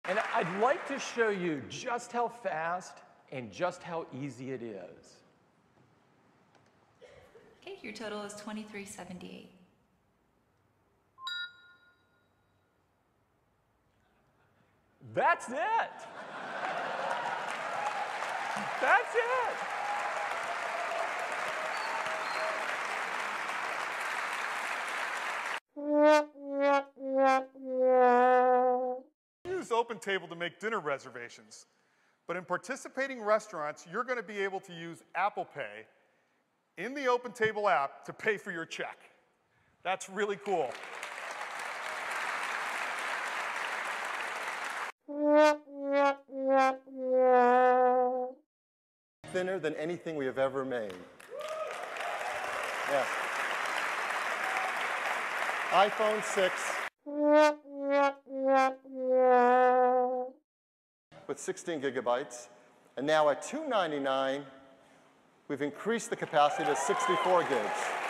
And I'd like to show you just how fast and just how easy it is. Okay, your total is $23.78. That's it. That's it. Use OpenTable to make dinner reservations. But in participating restaurants, you're going to be able to use Apple Pay in the OpenTable app to pay for your check. That's really cool. Thinner than anything we have ever made. Yeah. iPhone 6 with 16 gigabytes. And now at $299, we've increased the capacity to 64 gigs.